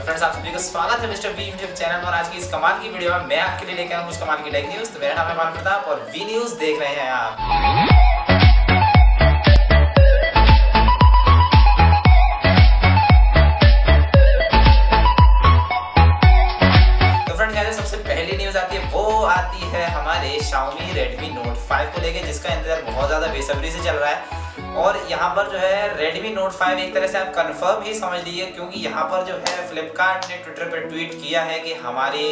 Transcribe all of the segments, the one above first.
Friends, आप सभी को स्वागत है मिस्टर वी यूट्यूब चैनल पर। आज की इस कमाल की वीडियो में मैं आपके लिए लेकर आऊँ कुछ कमाल की टेक न्यूज़। तो मेरा नाम है मान प्रताप और वी न्यूज़ देख रहे हैं आप। तो फ्रेंड्स, यहाँ से सबसे पहली न्यूज़ आती है, वो आती है हमारे Xiaomi Redmi Note 5 को लेके, जिसका इंतजार बहुत ज़्यादा बेसब्री से चल रहा है। और यहाँ पर जो है Redmi Note 5 एक तरह से आप कंफर्म ही समझ लीजिए, क्योंकि यहाँ पर जो है फ्लिपकार्ट ने ट्विटर पर ट्वीट किया है कि हमारी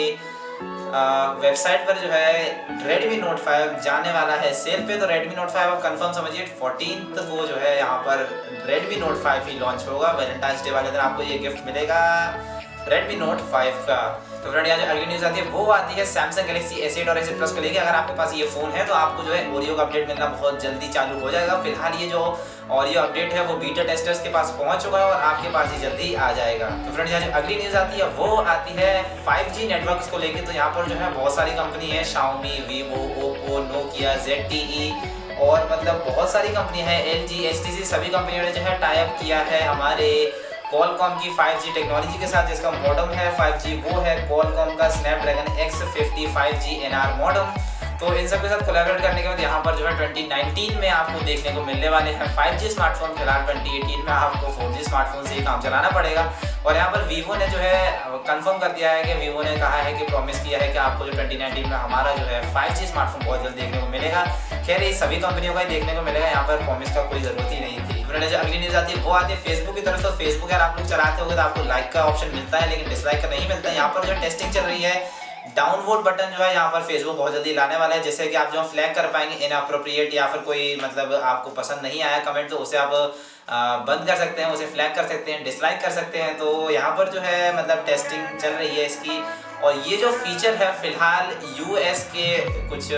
वेबसाइट पर जो है Redmi Note 5 जाने वाला है सेल पे। तो Redmi Note 5 आप कंफर्म समझिए 14th को जो है यहाँ पर Redmi Note 5 ही लॉन्च होगा। वैलेंटाइंस डे वाले दिन आपको ये गिफ्ट मिलेगा Redmi Note 5 का। तो फ्रेंड, यहाँ जो अगली न्यूज़ आती है वो आती है Samsung Galaxy S8 और S8 Plus को लेके। अगर आपके पास ये फ़ोन है तो आपको जो है ओरियो का अपडेट मिलना बहुत जल्दी चालू हो जाएगा। फिलहाल ये जो ओरियो अपडेट है वो बीटा टेस्टर्स के पास पहुंच चुका है और आपके पास ही जल्दी आ जाएगा। तो फ्रेंड, यहाँ जो अगली न्यूज़ आती है वो आती है 5G नेटवर्क्स को लेके। तो यहाँ पर जो है बहुत सारी कंपनी है, Xiaomi, Vivo, Oppo, Nokia, ZTE और मतलब बहुत सारी कंपनी है, LG, HTC, सभी कंपनियों ने जो है टाई अप किया है हमारे Qualcomm की 5G टेक्नोलॉजी के साथ। जिसका मॉडम है 5G वो है Qualcomm का Snapdragon X50 5G NR modem. तो इन सब के साथ कोलैबोरेट करने के बाद यहाँ पर जो है 2019 में आपको देखने को मिलने वाले हैं 5G स्मार्टफोन। फिलहाल 2018 में आपको 4G स्मार्टफोन से ही काम चलाना पड़ेगा। और यहाँ पर Vivo ने जो है कंफर्म कर दिया है कि Vivo ने कहा है कि प्रॉमिस किया है कि आपको जो 2019 में हमारा जो है 5G स्मार्टफोन बहुत जल्द देखने को मिलेगा। खैर, ये सभी कंपनियों का ही देखने को मिलेगा, यहाँ पर प्रॉमिस का कोई ज़रूरत ही नहीं थी। जो अगली न्यूज़ आती है वो आती है फेसबुक की तरफ। तो फेसबुक यार आप लोग चलाते होंगे तो आपको लाइक का ऑप्शन मिलता है, लेकिन डिसलाइक का नहीं मिलता है। यहाँ पर जो टेस्टिंग चल रही है, डाउनवोट बटन जो है यहाँ पर फेसबुक बहुत जल्दी लाने वाला है, जिससे कि आप जो फ्लैग कर पाएंगे इनअप्रोप्रिएट या फिर कोई मतलब आपको पसंद नहीं आया कमेंट, तो उसे आप बंद कर सकते हैं, उसे फ्लैग कर सकते हैं, डिसलाइक कर सकते हैं। तो यहाँ पर जो है मतलब टेस्टिंग चल रही है इसकी। और ये जो फीचर है फिलहाल US के कुछ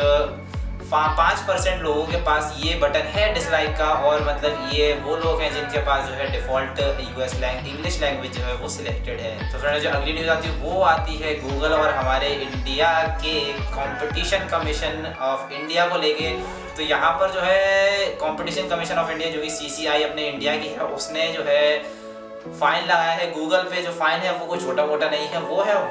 5% लोगों के पास ये बटन है डिसलाइक का। और मतलब ये वो लोग हैं जिनके पास जो है डिफ़ॉल्ट US इंग्लिश लैंग्वेज जो है वो सिलेक्टेड है। तो फ्रेंड, जो अगली न्यूज़ आती है वो आती है गूगल और हमारे इंडिया के कंपटीशन कमीशन ऑफ इंडिया को लेके। तो यहाँ पर जो है कंपटीशन कमीशन ऑफ इंडिया जो कि CCI अपने इंडिया की है, उसने जो है फाइन लगाया है गूगल पे। जो फाइन है वो कोई छोटा मोटा नहीं है, वो है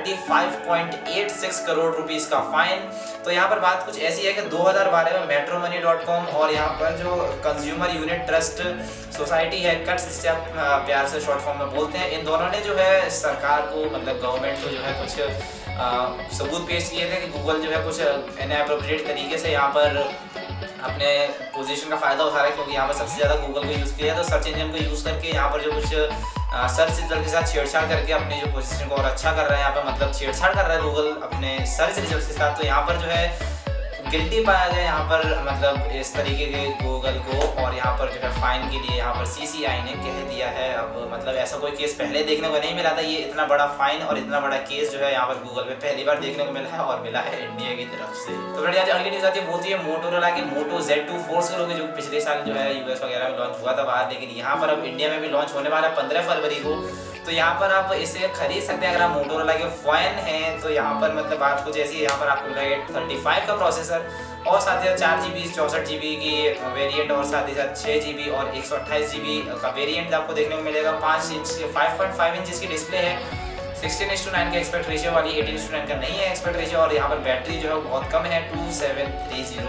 135.86 करोड़ रुपीस का फाइन। तो यहाँ पर बात कुछ ऐसी है कि 2012 में metromani.com और यहाँ पर जो कंज्यूमर यूनिट ट्रस्ट सोसाइटी है, कट्स जिससे आप प्यार से शॉर्ट फॉर्म में बोलते हैं, इन दोनों ने जो है सरकार को मतलब गवर्नमेंट को जो है कुछ सबूत पेश किए थे कि गूगल जो है कुछ इनएप्रोप्रिएट तरीके से यहाँ पर अपने पोजीशन का फ़ायदा उठा रहा है। क्योंकि यहाँ पर सबसे ज़्यादा गूगल को यूज़ किया है, तो सर्च इंजन को यूज़ करके यहाँ पर जो कुछ सर्च रिजल्ट के साथ छेड़छाड़ करके अपने जो पोजीशन को और अच्छा कर रहा है, यहाँ पर मतलब छेड़छाड़ कर रहा है गूगल अपने सर्च रिजल्ट के साथ। तो यहाँ पर जो है गिल्टी पाया गया यहाँ पर मतलब इस तरीके के गूगल को। और यहाँ पर जो है फाइन के लिए यहाँ पर CCI ने कह दिया है। अब मतलब ऐसा कोई केस पहले देखने को नहीं मिला था, ये इतना बड़ा फाइन और इतना बड़ा केस जो है यहाँ पर गूगल पे पहली बार देखने को मिला है, और मिला है इंडिया की तरफ से। तो फ्रेंड, आज अगली न्यूज़ आती है वो होती है मोटोरोला की Moto Z2 Force को, जो पिछले साल जो है US वगैरह में लॉन्च हुआ था बाहर, लेकिन यहाँ पर अब इंडिया में भी लॉन्च होने वाला है 15 फरवरी को। तो यहाँ पर आप इसे खरीद सकते हैं अगर आप मोटोरोला के फैन हैं। तो यहाँ पर मतलब बात कुछ ऐसी है, यहाँ पर आपको मिलेगा 835 का प्रोसेसर और साथ ही साथ 4GB 64GB की वेरिएंट और साथ ही साथ 6GB और 128GB का वेरिएंट आपको देखने को मिलेगा। 5.5 इंच इसकी डिस्प्ले है, 16:9 का एक्सपेक्ट रेशियो वाली, 18:9 का नहीं है एक्सपेक्ट रेशियो। और यहाँ पर बैटरी जो है बहुत कम है, 2730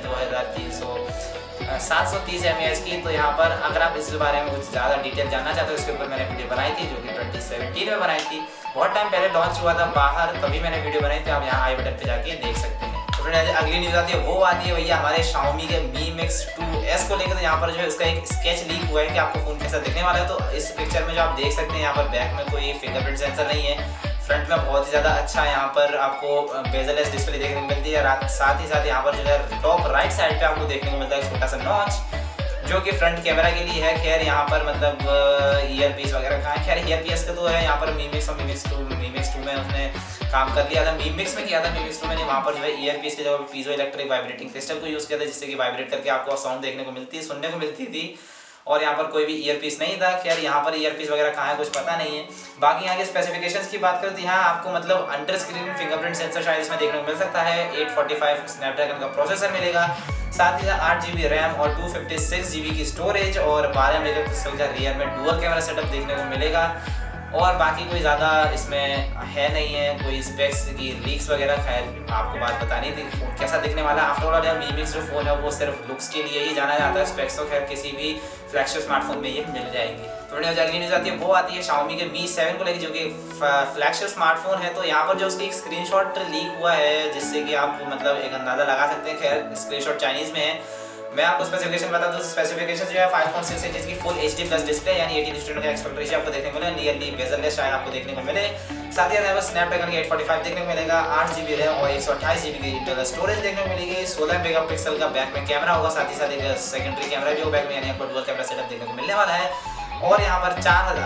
mAh 730 mAh की। तो यहाँ पर अगर आप इस बारे में कुछ ज़्यादा डिटेल जानना चाहते हो, इसके ऊपर मैंने वीडियो बनाई थी जो कि 2017 में बनाई थी, बहुत टाइम पहले लॉन्च हुआ था बाहर, तभी मैंने वीडियो बनाई थी। आप यहाँ आई बटन पे जाके देख सकते हैं। तो फ्रेंड, अगली न्यूज़ आती है वो आती है भैया हमारे Xiaomi के Mi Mix 2S को लेकर। तो यहाँ पर जो है उसका एक स्केच लीक हुआ है कि आपको फ़ोन कैसा दिखने वाला है। तो इस पिक्चर में जो आप देख सकते हैं, यहाँ पर बैक में कोई फिंगरप्रिंट सेंसर नहीं है, फ्रंट में बहुत ही ज़्यादा अच्छा यहाँ पर आपको बेजलेस डिस्प्ले देखने को मिलती है। साथ ही साथ यहाँ पर जो है टॉप राइट साइड पे आपको देखने को मिलता है छोटा सा नॉच, जो कि फ्रंट कैमरा के लिए है। खैर, यहाँ पर मतलब ईयरपीस वगैरह कहाँ है, खैर ईयरपीस का तो है यहाँ पर Mi Mix और Mi Mix 2 में उसने काम कर लिया था। Mi Mix में किया था, Mi Mix 2 में वहाँ पर जो है ईयरपीस की जगह पीजो इलेक्ट्रिक वाइब्रेटिंग क्रिस्टल को यूज़ किया था, जिससे कि वाइब्रेट करके आपको साउंड देखने को मिलती है, सुनने को मिलती थी। और यहाँ पर कोई भी ईयरपीस नहीं था। खैर, यहाँ पर ईयरपीस वगैरह कहाँ है कुछ पता नहीं है। बाकी यहाँ के स्पेसिफिकेशंस की बात करें तो यहाँ आपको मतलब अंडर स्क्रीन फिंगरप्रिंट सेंसर शायद इसमें देखने को मिल सकता है। 845 स्नैपड्रैगन का प्रोसेसर मिलेगा, साथ ही साथ 8GB रैम और 256GB की स्टोरेज और 12 मेगापिक्सल का रियर में डुअल कैमरा सेटअप देखने को मिलेगा। और बाकी कोई ज़्यादा इसमें है नहीं है, कोई स्पेक्स की लीक्स वगैरह, खैर आपको बात बतानी थी फ़ोन कैसा दिखने वाला है। आफ्टर ऑल यार Mi Mix जो फ़ोन है वो सिर्फ लुक्स के लिए ही जाना जाता है, स्पेक्स तो खैर किसी भी फ्लैगशिप स्मार्टफोन में ये मिल जाएंगी। तो जो अगली न्यूज़ आती है वो आती है Xiaomi के Mi 7 को लेकर, जो कि फ्लैगशिप स्मार्टफोन है। तो यहाँ पर जो उसकी एक स्क्रीनशॉट लीक हुआ है जिससे कि आप मतलब एक अंदाज़ा लगा सकते हैं। खैर स्क्रीनशॉट चाइनीज़ में है, मैं आपको स्पेसिफिकेशन बता दूं। स्पेसिफिकेशन जो है 5.6 इंच की फुल HD प्लस डिस्प्ले यानी 18 स्टूडेंट का एक्सपेक्ट रेशियो आपको देखने को मिलेगा, नियरली बेजललेस शायद आपको देखने को मिले। साथ ही साथ स्नैपड्रैगन के 845 देखने को मिलेगा, 8GB रैम और 128GB की इंटरनल स्टोरेज देखने को मिलेगी। 16 मेगापिक्सल का बैक में कैमरा होगा, साथ ही साथ एक सेकेंडरी कैमरा भी होगा बैक में, यानी आपको डुअल कैमरा सेटअप देखने को मिलने वाला है। और यहाँ पर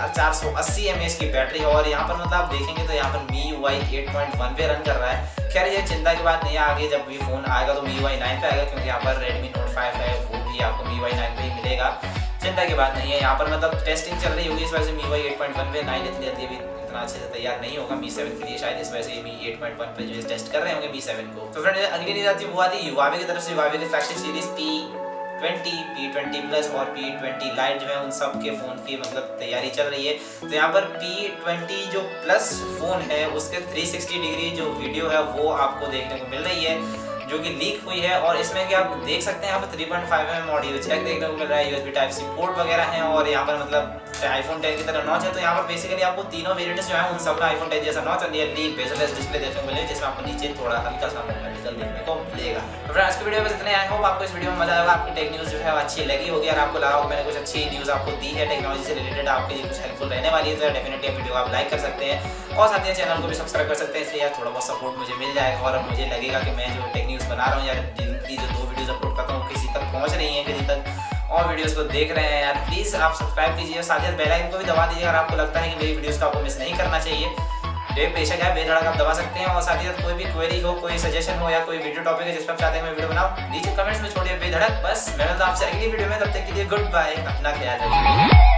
4480 mAh की बैटरी है। और यहाँ पर मतलब आप देखेंगे तो यहाँ पर MIUI 8.1 पे रन कर रहा है। खैर ये चिंता की बात नहीं है, आगे जब भी फ़ोन आएगा तो MIUI 9 पे आएगा, क्योंकि यहाँ पर Redmi Note 5 है वो भी आपको MIUI 9 पे ही मिलेगा, चिंता की बात नहीं है। यहाँ पर मतलब टेस्टिंग चल रही होगी, इस वजह से MIUI 8.1 पे 9 इतनी जल्दी अभी इतना अच्छे से तैयार नहीं होगा Mi 7 के लिए, शायद इस वजह से Mi 8.1 पे जो टेस्ट कर रहे होंगे Mi 7 को। तो फ्रेंड अगली न्यूज़ आती है वो आती है Huawei की तरफ से। Huawei की flagship series P20, P20 plus और P20 लाइट जो है उन सब के फ़ोन की मतलब तैयारी चल रही है। तो यहाँ पर P20 जो प्लस फ़ोन है उसके 360 डिग्री जो वीडियो है वो आपको देखने को मिल रही है, जो कि लीक हुई है। और इसमें कि आप देख सकते हैं यहाँ पर 3.5mm ऑडियो जैक देखने को मिल रहा है, USB Type-C पोर्ट वगैरह हैं। और यहाँ पर मतलब iPhone 10 की तरह नॉच है। तो यहाँ पर बेसिकली आपको तीनों वेरिएंट्स जो है उन सब में iPhone 10 जैसा नॉच और नियरली बेजलेस डिस्प्ले देखने को मिलेगा, जिसमें आपको नीचे थोड़ा हल्का सा मेटल देखने को मिलेगा। तो फ्रेंड्स आज की वीडियो में इतने आई होप आपको इस वीडियो में मजा आएगा, आपकी टेक न्यूज़ जो है अच्छी लगी होगी और आपको लगा होगा मैंने कुछ अच्छी न्यूज़ आपको दी है टेक्नोलॉजी से रिलेटेड, आपके लिए कुछ हेल्पफुल रहने वाली है। तो डेफिनेटली वीडियो आप लाइक कर सकते हैं और साथ ही चैनल को भी सब्सक्राइब कर सकते हैं, इसलिए यार थोड़ा बहुत सपोर्ट मुझे मिल जाएगा और मुझे लगेगा कि मैं जो टेक न्यूज़ बना रहा हूँ यार, जिनकी जो 2 वीडियोज़ अपलोड करता हूँ किसी तक पहुँच रही हैं, किसी तक और वीडियोस को देख रहे हैं यार, प्लीज़ आप सब्सक्राइब कीजिए, साथ ही बेल आइकन को भी दबा दीजिए अगर आपको लगता है कि मेरी वीडियोस को आपको मिस नहीं करना चाहिए। बेशक है बेधड़क आप दबा सकते हैं। और साथ ही साथ कोई भी क्वेरी हो, कोई सजेशन हो या कोई वीडियो टॉपिक है जिस पर आप चाहते हैं मैं वीडियो बनाऊं, नीचे कमेंट्स में छोड़िए बेधड़क। बस मैं मिलता हूं आपसे अगली वीडियो में, तब तक के लिए गुड बाय, अपना ख्याल रखिए।